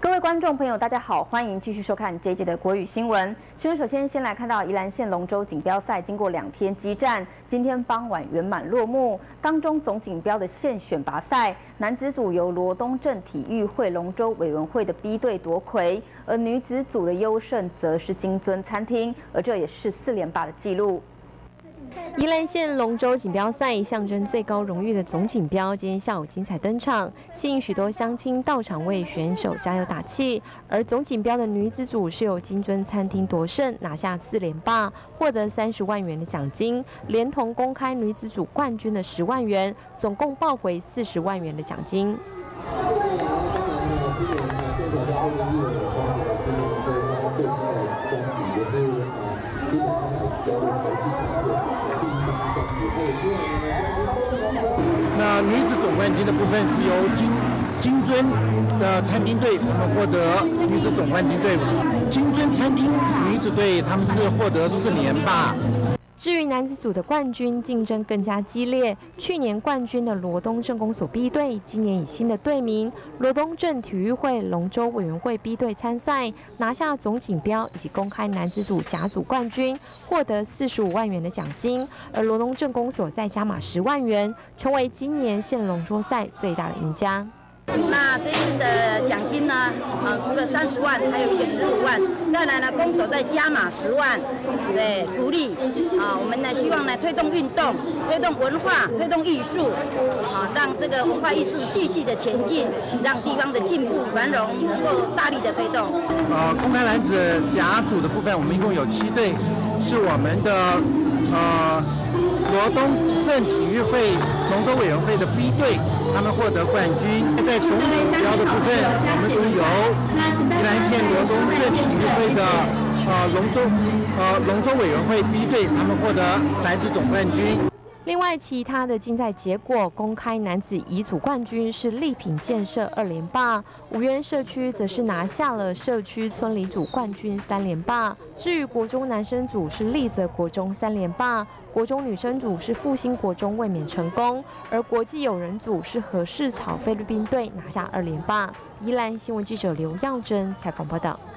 各位观众朋友，大家好，欢迎继续收看这一节的国语新闻。首先来看到宜兰县龙舟锦标赛，经过2天激战，今天傍晚圆满落幕。当中总锦标的县选拔赛，男子组由罗东镇体育会龙舟委员会的 B 队夺魁，而女子组的优胜则是金尊餐厅，而这也是4连霸的纪录。 宜兰县龙舟锦标赛象征最高荣誉的总锦标，今天下午精彩登场，吸引许多乡亲到场为选手加油打气。而总锦标的女子组是由金尊餐厅夺胜，拿下4连霸，获得30万元的奖金，连同公开女子组冠军的10万元，总共报回40万元的奖金。 那女子总冠军的部分是由金尊的餐厅队，他们获得女子总冠军队伍。金尊餐厅女子队他们是获得4连霸。 至于男子组的冠军竞争更加激烈，去年冠军的罗东镇公所 B 队，今年以新的队名罗东镇体育会龙舟委员会 B 队参赛，拿下总锦标以及公开男子组甲组冠军，获得45万元的奖金，而罗东镇公所再加码10万元，成为今年县龙舟赛最大的赢家。 那这次的奖金呢？除了30万，还有一个15万。再来呢，公所再加码10万，对，鼓励我们呢希望呢推动运动、推动文化、推动艺术，让这个文化艺术继续的前进，让地方的进步繁荣能够大力的推动。 公开男子甲组的部分，我们一共有7队，是我们的罗东镇体育会龙舟委员会的 B 队，他们获得冠军。在总锦标的部分，我们是由宜兰县罗东镇体育会的龙舟委员会 B 队，他们获得男子总冠军。 另外，其他的竞赛结果，公开男子乙组冠军是丽品建设2连霸，五园社区则是拿下了社区村里组冠军3连霸。至于国中男生组是丽泽国中3连霸，国中女生组是复兴国中卫冕成功，而国际友人组是和氏草菲律宾队拿下2连霸。宜兰新闻记者刘耀珍采访报道。